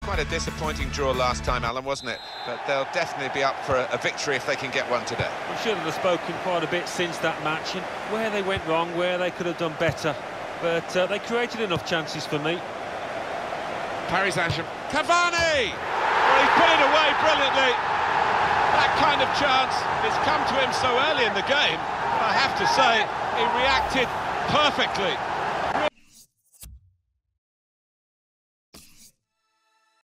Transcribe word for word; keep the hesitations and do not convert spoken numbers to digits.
quite a disappointing draw last time, Alan, wasn't it? But they'll definitely be up for a, a victory if they can get one today. We should have spoken quite a bit since that match, and where they went wrong, where they could have done better. But uh, they created enough chances for me. Paris Saint-Germain. Cavani! Well, he's put it away brilliantly. That kind of chance has come to him so early in the game. But I have to say, he reacted perfectly.